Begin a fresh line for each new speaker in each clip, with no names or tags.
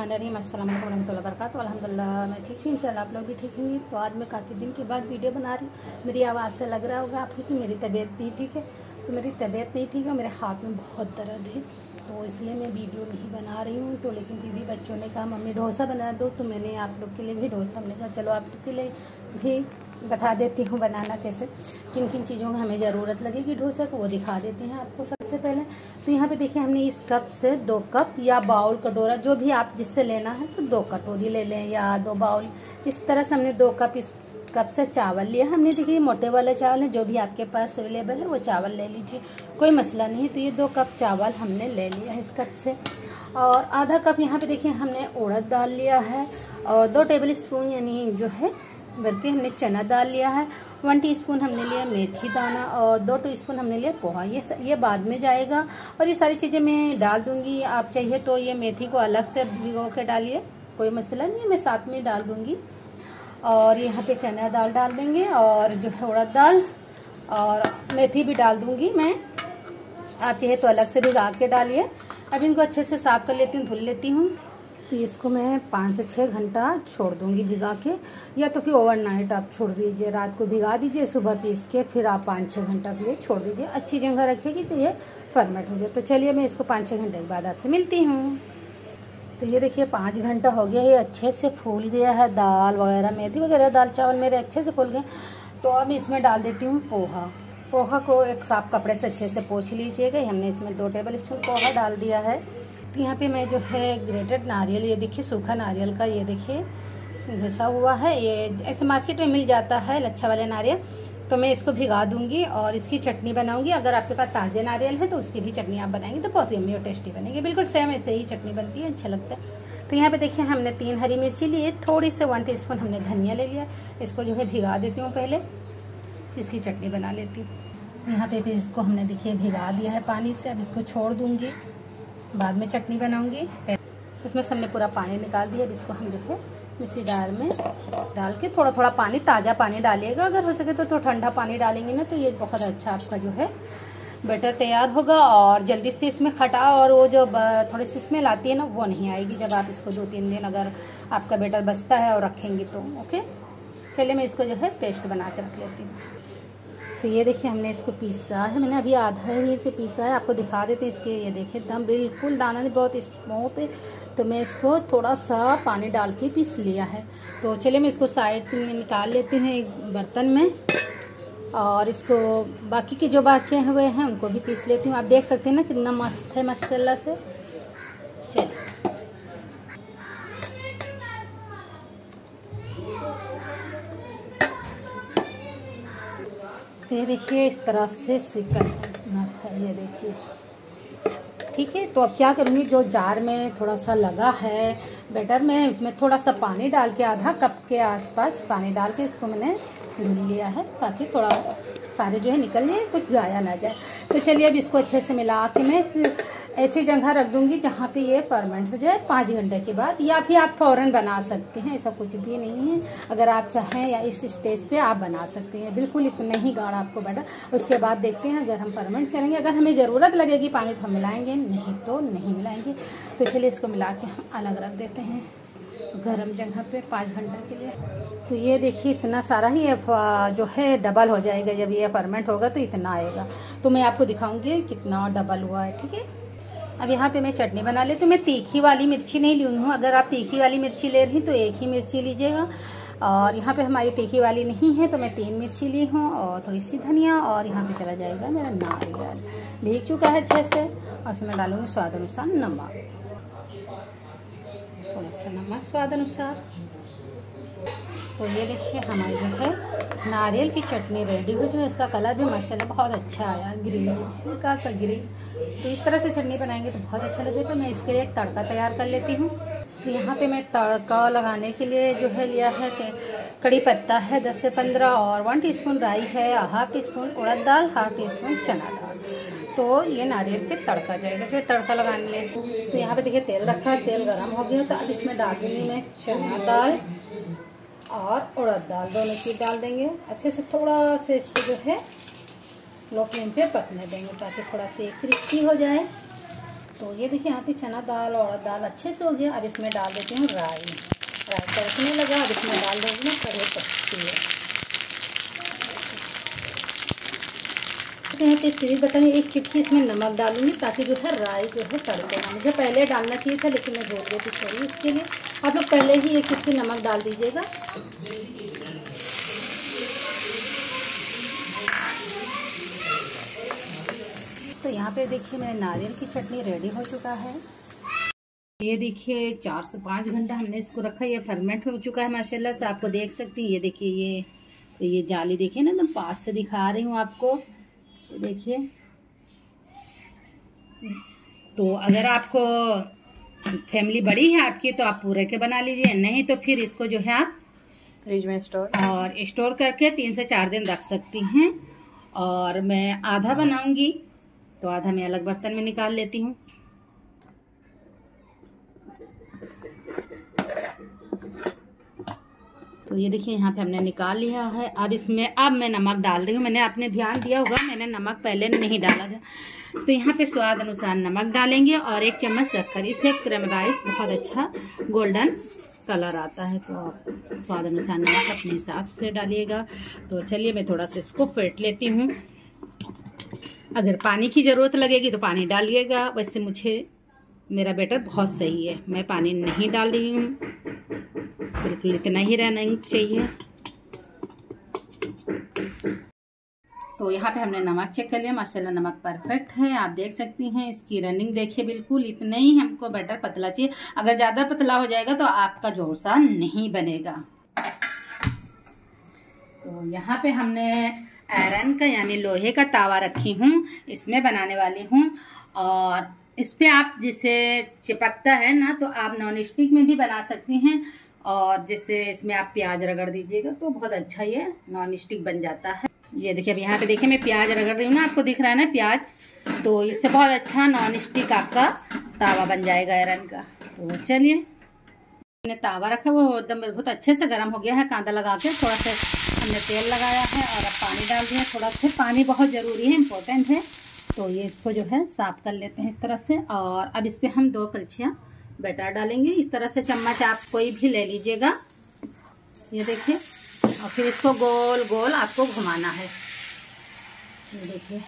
बिस्मिल्लाहिर्रहमानिर्रहीम। अस्सलाम वालेकुम रहमतुल्लाहि व बरकातुहू। अल्हम्दुलिल्लाह मैं ठीक हूँ, इंशाल्लाह आप लोग भी ठीक होंगे। तो आज मैं काफ़ी दिन के बाद वीडियो बना रही हूँ। मेरी आवाज़ से लग रहा होगा आपको कि मेरी तबीयत नहीं ठीक है। तो मेरी तबीयत नहीं ठीक है, मेरे हाथ में बहुत दर्द है, तो इसलिए मैं वीडियो नहीं बना रही हूँ। तो लेकिन फिर भी बच्चों ने कहा मम्मी डोसा बना दो, तो मैंने आप लोग के लिए भी डोसा, मैंने कहा चलो आप लोग के लिए भी बता देती हूँ बनाना कैसे, किन किन चीज़ों का हमें ज़रूरत लगेगी डोसा को, वो दिखा देते हैं आपको सबसे पहले। तो यहाँ पे देखिए हमने इस कप से 2 कप या बाउल कटोरा, जो भी आप जिससे लेना है, तो 2 कटोरी ले लें या 2 बाउल, इस तरह से हमने 2 कप इस कप से चावल लिया। हमने देखिए मोटे वाले चावल हैं, जो भी आपके पास अवेलेबल है वो चावल ले लीजिए, कोई मसला नहीं है। तो ये 2 कप चावल हमने ले लिया है इस कप से। और आधा कप यहाँ पे देखिए हमने उड़द दाल लिया है, और 2 टेबल स्पून यानी जो है भर के हमने चना दाल लिया है। 1 टीस्पून हमने लिया मेथी दाना, और 2 टीस्पून हमने लिया पोहा। ये बाद में जाएगा, और ये सारी चीज़ें मैं डाल दूंगी। आप चाहिए तो ये मेथी को अलग से भिगो के डालिए, कोई मसला नहीं है, मैं साथ में डाल दूंगी। और यहाँ पे चना दाल डाल देंगे, और जो है उड़द दाल और मेथी भी डाल दूंगी मैं। आप चाहे तो अलग से भिगा के डालिए। अब इनको अच्छे से साफ़ कर लेती हूँ, धुल लेती हूँ। तो इसको मैं 5 से 6 घंटा छोड़ दूंगी भिगा के, या तो फिर ओवरनाइट आप छोड़ दीजिए, रात को भिगा दीजिए, सुबह पीस के फिर आप 5-6 घंटा के लिए छोड़ दीजिए। अच्छी जगह रखेगी तो ये फर्मेंट हो जाए। तो चलिए मैं इसको 5-6 घंटे के बाद आपसे मिलती हूँ। तो ये देखिए 5 घंटा हो गया, ये अच्छे से फूल गया है। दाल वगैरह, मेथी वगैरह, दाल चावल मेरे अच्छे से फूल गए। तो अब इसमें डाल देती हूँ पोहा। पोहा को एक साफ कपड़े से अच्छे से पोंछ लीजिएगा। हमने इसमें 2 टेबल स्पून पोहा डाल दिया है। तो यहाँ पे मैं जो है ग्रेटेड नारियल, ये देखिए सूखा नारियल का, ये देखिए घिसा हुआ है, ये ऐसे मार्केट में मिल जाता है लच्छा वाले नारियल। तो मैं इसको भिगा दूंगी और इसकी चटनी बनाऊंगी। अगर आपके पास ताज़े नारियल है तो उसकी भी चटनी आप बनाएंगे तो बहुत यम्मी और टेस्टी बनेगी। बिल्कुल सेम ऐसे ही चटनी बनती है, अच्छा लगता है। तो यहाँ पे देखिए हमने 3 हरी मिर्ची ली है, थोड़ी से 1 टीस्पून हमने धनिया ले लिया। इसको जो है भिगा देती हूँ पहले, इसकी चटनी बना लेती हूँ। तो यहाँ पे भी इसको हमने देखिए भिगा दिया है पानी से। अब इसको छोड़ दूंगी, बाद में चटनी बनाऊंगी। इसमें से हमने पूरा पानी निकाल दिया। अब इसको हम जो है मिक्सी जार में डाल के, थोड़ा थोड़ा पानी, ताज़ा पानी डालिएगा। अगर हो सके तो ठंडा पानी डालेंगे ना, तो ये बहुत अच्छा आपका जो है बैटर तैयार होगा। और जल्दी से इसमें खटा और वो जो थोड़ी सी स्मेल आती है ना, वो नहीं आएगी जब आप इसको 2-3 दिन अगर आपका बैटर बचता है और रखेंगे तो। ओके, चलिए मैं इसको जो है पेस्ट बना के रख लेती हूँ। तो ये देखिए हमने इसको पीसा है, मैंने अभी आधा ही से पीसा है। आपको दिखा देते हैं इसके, ये देखिए एकदम बिल्कुल दाना नहीं, बहुत स्मूथ है। तो मैं इसको थोड़ा सा पानी डाल के पीस लिया है। तो चलिए मैं इसको साइड में निकाल लेती हूँ एक बर्तन में, और इसको बाकी के जो बचे हुए हैं उनको भी पीस लेती हूँ। आप देख सकते हैं ना कितना मस्त है माशाल्लाह से। चलिए तो ये देखिए इस तरह से सिकन है, ये देखिए ठीक है। तो अब क्या करूँगी, जो जार में थोड़ा सा लगा है बैटर में, उसमें थोड़ा सा पानी डाल के, आधा कप के आसपास पानी डाल के इसको मैंने धुल लिया है, ताकि थोड़ा सारे जो है निकल जाए, कुछ जाया ना जाए। तो चलिए अब इसको अच्छे से मिला के मैं फिर ऐसी जगह रख दूंगी जहाँ पे ये फर्मेंट हो जाए 5 घंटे के बाद। या फिर आप फ़ौरन बना सकते हैं, ऐसा कुछ भी नहीं है। अगर आप चाहें या इस स्टेज पे आप बना सकते हैं, बिल्कुल इतना ही गाढ़ा आपको बैटर। उसके बाद देखते हैं अगर हम फर्मेंट करेंगे, अगर हमें ज़रूरत लगेगी पानी तो हम मिलाएंगे, नहीं तो नहीं मिलाएंगे। तो चलिए इसको मिला के हम अलग रख देते हैं गर्म जगह पे 5 घंटे के लिए। तो ये देखिए इतना सारा ही जो है डबल हो जाएगा, जब ये फर्मेंट होगा तो इतना आएगा। तो मैं आपको दिखाऊंगी कितना डबल हुआ है, ठीक है। अब यहाँ पे मैं चटनी बना लेती हूँ। मैं तीखी वाली मिर्ची नहीं ली हूँ, अगर आप तीखी वाली मिर्ची ले रही हैं तो 1 ही मिर्ची लीजिएगा। और यहाँ पे हमारी तीखी वाली नहीं है तो मैं 3 मिर्ची ली हूँ, और थोड़ी सी धनिया, और यहाँ पे चला जाएगा मेरा नारियल, भीग चुका है अच्छे से। और उसमें डालूंगी स्वाद अनुसार नमक, थोड़ा सा नमक स्वाद अनुसार। तो ये देखिए हमारी जो है नारियल की चटनी रेडी हो जो है। इसका कलर भी माशाल्लाह बहुत अच्छा आया, ग्रीन, हल्का सा ग्रीन। तो इस तरह से चटनी बनाएंगे तो बहुत अच्छा लगे। तो मैं इसके लिए एक तड़का तैयार कर लेती हूँ। तो यहाँ पे मैं तड़का लगाने के लिए जो है लिया है कड़ी पत्ता है 10 से 15, और 1 टीस्पून राई है, 1/2 टीस्पून उड़द दाल, 1/2 टीस्पून चना दाल। तो ये नारियल पे तड़का जाएगा, फिर तड़का लगाने ले। तो यहाँ पे देखिए तेल रखा है, तेल गर्म हो गया। तो अब इसमें डाल दूँगी मैं चना दाल और उड़द दाल, दोनों चीज़ डाल देंगे। अच्छे से थोड़ा से इसको जो है लो फ्लेम पे पकने देंगे, ताकि थोड़ा सा क्रिस्पी हो जाए। तो ये देखिए यहाँ पे चना दाल और उड़द दाल अच्छे से हो गया। अब इसमें डाल देती हूँ राई। राई तड़कने लगा। अब इसमें डाल देंगे ना कड़ी पत्ती। तेज बटन में एक चिटकी इसमें नमक डालूंगी ताकि जो है राई जो है तड़के ना। मुझे पहले डालना चाहिए था लेकिन मैं भूल गई थी, सॉरी उसके लिए। आप लोग पहले ही एक चिटकी नमक डाल दीजिएगा। तो यहाँ पे देखिए मेरे नारियल की चटनी रेडी हो चुका है। ये देखिए 4 से 5 घंटा हमने इसको रखा। ये फर्मेंट हो चुका है माशाल्लाह से। आपको देख सकती हैं, ये देखिए ये जाली देखिए ना, एकदम पास से दिखा रही हूँ आपको। देखिए, तो अगर आपको फैमिली बड़ी है आपकी तो आप पूरे के बना लीजिए, नहीं तो फिर इसको जो है आप
फ्रिज में
स्टोर करके 3 से 4 दिन रख सकती हैं। और मैं आधा बनाऊंगी तो आधा मैं अलग बर्तन में निकाल लेती हूँ। तो ये देखिए यहाँ पे हमने निकाल लिया है। अब इसमें मैं नमक डाल रही हूँ। मैंने आपने ध्यान दिया होगा मैंने नमक पहले नहीं डाला था। तो यहाँ पे स्वाद अनुसार नमक डालेंगे और 1 चम्मच शक्कर। इससे कैरामलाइज बहुत अच्छा गोल्डन कलर आता है। तो आप स्वाद अनुसार नमक अपने हिसाब से डालिएगा। तो चलिए मैं थोड़ा सा इसको फेंट लेती हूँ। अगर पानी की ज़रूरत लगेगी तो पानी डालिएगा। वैसे मेरा बैटर बहुत सही है, मैं पानी नहीं डाल रही हूँ। बिल्कुल इतना ही रहना चाहिए। तो यहाँ पे हमने नमक चेक कर लिया, माशाल्लाह नमक परफेक्ट है। आप देख सकती हैं इसकी रनिंग देखिए, बिल्कुल इतना ही हमको बैटर पतला चाहिए। अगर ज़्यादा पतला हो जाएगा तो आपका डोसा नहीं बनेगा। तो यहाँ पे हमने आयरन का यानी लोहे का तावा रखी हूँ, इसमें बनाने वाली हूँ। और इस पे आप जिसे चिपकता है ना तो आप नॉन स्टिक में भी बना सकती हैं। और जैसे इसमें आप प्याज रगड़ दीजिएगा तो बहुत अच्छा ये नॉन स्टिक बन जाता है। ये देखिए, अब यहाँ पे देखिए मैं प्याज रगड़ रही हूँ ना, आपको दिख रहा है ना प्याज। तो इससे बहुत अच्छा नॉन स्टिक आपका तावा बन जाएगा आयरन का। तो चलिए, मैंने तावा रखा वो एकदम बहुत अच्छे से गर्म हो गया है। कांदा लगा के थोड़ा सा हमने तेल लगाया है और अब पानी डाल दिया थोड़ा सा। पानी बहुत ज़रूरी है, इम्पोर्टेंट है। तो ये इसको जो है साफ कर लेते हैं इस तरह से। और अब इस पर हम 2 कलछियाँ बैटर डालेंगे। इस तरह से चम्मच आप कोई भी ले लीजिएगा, ये देखिए। और फिर इसको गोल गोल आपको घुमाना है, ये देखिए।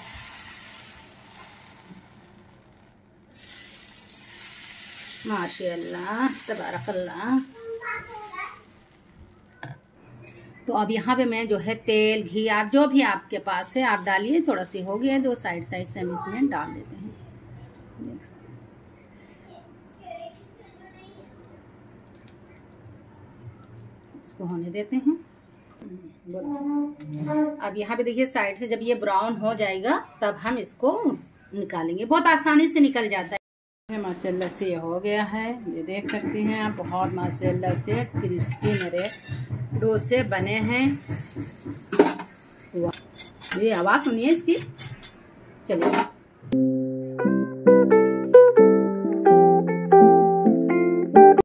माशाअल्लाह तबारकल्लाह। तो अब यहाँ पे मैं जो है तेल घी आप जो भी आपके पास है आप डालिए। थोड़ा सी हो गया, 2 साइड से हम इसमें डाल देते हैं। इसको होने देते हैं। अब यहाँ पे देखिए साइड से जब ये ब्राउन हो जाएगा तब हम इसको निकालेंगे। बहुत आसानी से निकल जाता है। माशाल्लाह से ये हो गया है, ये देख सकते हैं आप। बहुत माशाल्लाह से क्रिस्पी मेरे डोसे बने हैं। ये आवाज़ सुनिए इसकी। चलिए